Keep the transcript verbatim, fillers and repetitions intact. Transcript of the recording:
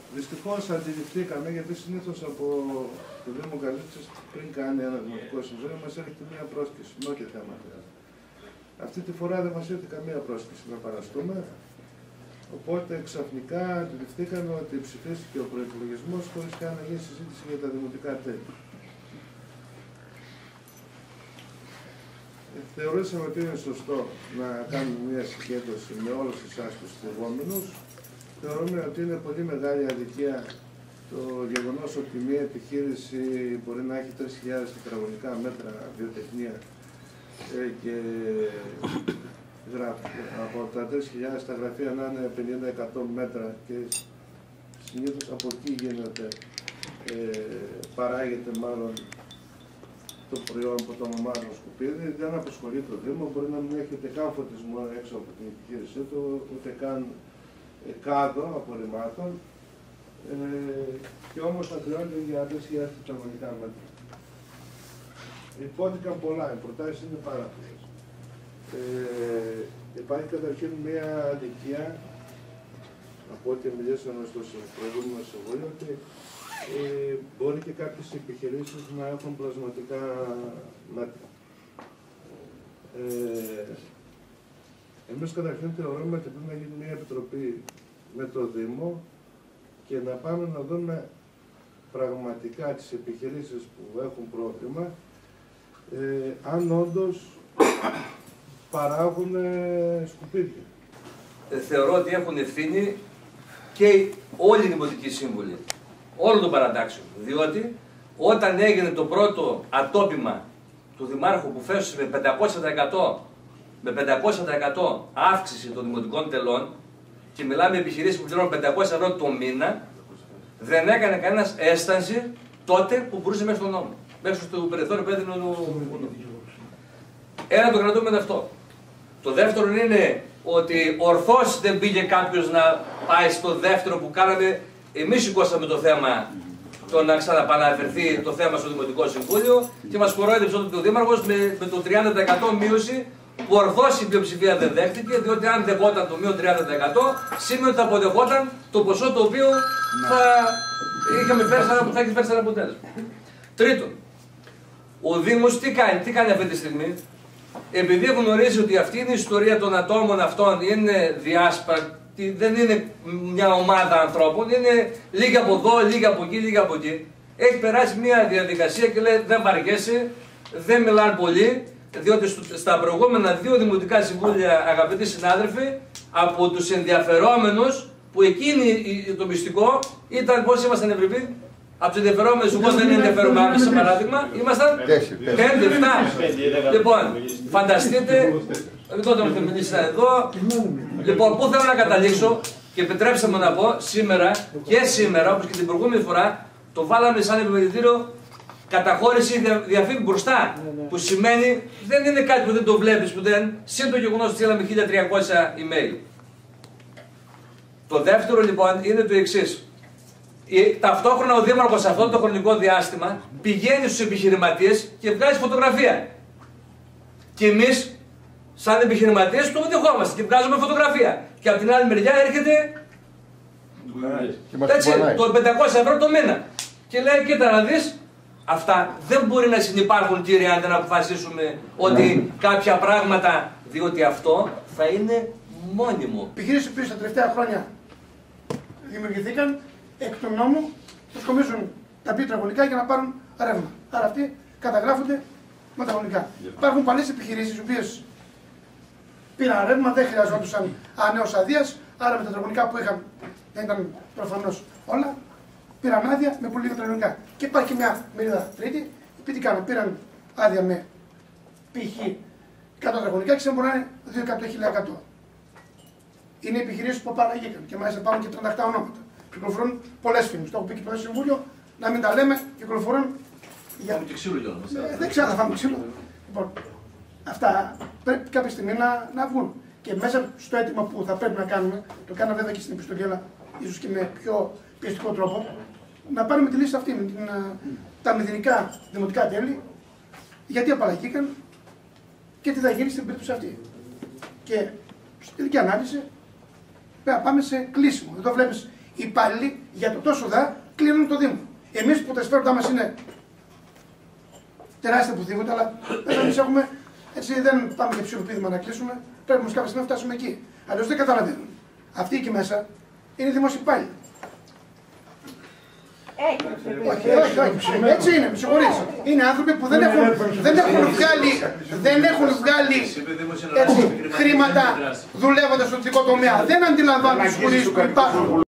Δυστυχώς αντιληφθήκαμε, γιατί συνήθως από το Δήμο Καλύψης πριν κάνει ένα δημοτικό συμβούλιο μας έρχεται μία πρόσκληση, ενώ και θέματα. Αυτή τη φορά δεν μας ήρθε καμία πρόσκληση να παραστούμε, οπότε ξαφνικά αντιληφθήκαμε ότι ψηφίστηκε ο προϋπολογισμός χωρίς καν να γίνει συζήτηση για τα δημοτικά τέλη. Θεωρήσαμε ότι είναι σωστό να κάνουμε μια συγκέντρωση με όλους εσάς τους θυγόμενους. Θεωρούμε ότι είναι πολύ μεγάλη αδικία το γεγονός ότι μια επιχείρηση μπορεί να έχει τρεις χιλιάδες τετραγωνικά μέτρα βιοτεχνία και από τα τρεις χιλιάδες τα γραφεία να είναι πενήντα με εκατό μέτρα και συνήθως από εκεί γίνεται, ε, παράγεται μάλλον το προϊόν από το ομάδο σκουπίδι, δεν απασχολεί το Δήμο, μπορεί να μην έχει ούτε καν φωτισμό έξω από την επιχείρησή του, ούτε καν ε, κάδο απορριμμάτων, ε, και όμως θα χρειάζονται για τρεις χιλιάδες τετραγωνικά μέτρα. Υπόθηκαν πολλά, οι προτάσεις είναι πάρα πολλές. Ε, υπάρχει καταρχήν μια αδικία, από ό,τι μιλήσαμε στο προηγούμενο συμβούλιο, ότι ε, μπορεί και κάποιες επιχειρήσεις να έχουν πλασματικά μέτρα. Ε, εμείς καταρχήν θεωρούμε ότι πρέπει να γίνει μια επιτροπή με το Δήμο και να πάμε να δούμε πραγματικά τις επιχειρήσεις που έχουν πρόβλημα, ε, αν όντως παράγουν ε, σκουπίδια. Ε, θεωρώ ότι έχουν ευθύνη και όλοι οι δημοτικοί σύμβουλοι, όλων των παρατάξεων. Διότι όταν έγινε το πρώτο ατόπιμα του Δημάρχου που φέσωσε με πεντακόσια τοις εκατό, με πεντακόσια τοις εκατό αύξηση των δημοτικών τελών, και μιλάμε επιχειρήσεις που πληρώνουν πεντακόσια ευρώ το μήνα, δεν έκανε κανένας αίσθανση τότε που μπορούσε μέσα στον νόμο. Μέσα στο περιθώριο που έδινε ο νόμος. Ένα το κρατούμε αυτό. Το δεύτερο είναι ότι ορθώς δεν πήγε κάποιος να πάει στο δεύτερο που κάναμε. Εμείς σηκώσαμε το θέμα, το να ξαναπαναφερθεί το θέμα στο Δημοτικό Συμβούλιο και μας κορόιδεψε ότι ο Δήμαρχος με, με το τριάντα τοις εκατό μείωση που ορθώς η πλειοψηφία δεν δέχτηκε, διότι αν δεχόταν το μείον τριάντα τοις εκατό σημαίνει ότι θα αποδεχόταν το ποσό το οποίο θα, είχαμε φέρει, θα έχει φέρει σαν αποτέλεσμα. Τρίτον, ο Δήμος τι κάνει, τι κάνει αυτή τη στιγμή? Επειδή γνωρίζει ότι αυτή είναι η ιστορία των ατόμων αυτών, είναι διάσπαρτη, δεν είναι μια ομάδα ανθρώπων, είναι λίγα από εδώ, λίγα από εκεί, λίγα από εκεί. Έχει περάσει μια διαδικασία και λέει δεν βαριέσαι, δεν μιλάνε πολύ, διότι στα προηγούμενα δύο δημοτικά συμβούλια, αγαπητοί συνάδελφοι, από τους ενδιαφερόμενους, που εκείνη το μυστικό ήταν πώς ήμασταν Ευρυπίδη. Από τους ενδιαφερόμενους, εγώ δεν ενδιαφέρομαι άμεσα, σε παράδειγμα, ήμασταν πέντε εφτά. Λοιπόν, φανταστείτε, τότε με μιλήσατε εδώ. Λοιπόν, πού θέλω να καταλήξω και επιτρέψτε μου να πω, σήμερα και σήμερα, όπως και την προηγούμενη φορά, το βάλαμε σαν επιμελητήριο καταχώρηση διαφήμιση μπροστά. Που σημαίνει δεν είναι κάτι που δεν το βλέπεις, που δεν. Συν το γεγονός ότι στείλαμε χίλια τριακόσια email. Το δεύτερο λοιπόν είναι το εξής. Ταυτόχρονα ο Δήμαρχος σε αυτό το χρονικό διάστημα πηγαίνει στους επιχειρηματίες και βγάζει φωτογραφία. Και εμείς, σαν επιχειρηματίες, το δεχόμαστε και βγάζουμε φωτογραφία. Και από την άλλη μεριά έρχεται έτσι, το πεντακόσια ευρώ το μήνα. Και λέει, κοίτα να δεις, αυτά δεν μπορεί να συνυπάρχουν, κύριε, αν δεν αποφασίσουμε ότι κάποια πράγματα, διότι αυτό θα είναι μόνιμο. Επιχειρήσεις που στα τελευταία χρόνια δημιουργηθήκαν εκ του νόμου, προσκομίσουν τα πλοία τετραγωνικά για να πάρουν ρεύμα. Άρα αυτοί καταγράφονται με τετραγωνικά. Yeah. Υπάρχουν πολλές επιχειρήσεις οι οποίες πήραν ρεύμα, δεν χρειαζόντουσαν ανέως αδείας, άρα με τα τετραγωνικά που είχαν δεν ήταν προφανώς όλα, πήραν άδεια με πολύ λίγα τετραγωνικά. Και υπάρχει μια μερίδα τρίτη, οι τι κάναν, πήραν άδεια με π.χ. εκατό τετραγωνικά και μπορούν να είναι δύο εκατό χίλια εκατό. Είναι επιχειρήσεις που παραγγείλαν και μάλιστα υπάρχουν και τριάντα επτά ονόματα. Κυκλοφορούν πολλές φήμες. Το έχω πει και το Συμβούλιο, να μην τα λέμε, κυκλοφορούν. Για... Φάμε και ξύλο κιόλας. Ε, δεν ξέρω αν θα φάμε ξύλο. Λοιπόν, αυτά πρέπει κάποια στιγμή να, να βγουν. Και μέσα στο αίτημα που θα πρέπει να κάνουμε, το κάναμε βέβαια και στην επιστολή, αλλά ίσως και με πιο πιεστικό τρόπο, να πάρουμε τη λύση αυτή με την, τα μηδενικά δημοτικά τέλη, γιατί απαλλαγήκαν και τι θα γίνει στην περίπτωση αυτή. Και στην τελική ανάλυση πρέπει να πάμε σε κλείσιμο. Εδώ βλέπεις οι υπάλληλοι για το τόσο δα κλείνουν το Δήμο. Εμείς που τα συμφέροντά μας είναι τεράστια που αλλά εμείς έχουμε, έτσι δεν πάμε για ψιλοπίδημα να κλείσουμε, πρέπει όμως κάποια στιγμή να φτάσουμε εκεί. Αλλιώς δεν καταλαβαίνουν. Αυτοί εκεί μέσα είναι δημόσιοι υπάλληλοι. Όχι, όχι, όχι. Έτσι είναι, με συγχωρείς. Είναι άνθρωποι που δεν έχουν, δεν έχουν βγάλει, δεν έχουν βγάλει έτσι, χρήματα δουλεύοντας στο δυτικό τομέα. Δεν αντιλαμβάνουν τους φορείς που υπάρχουν.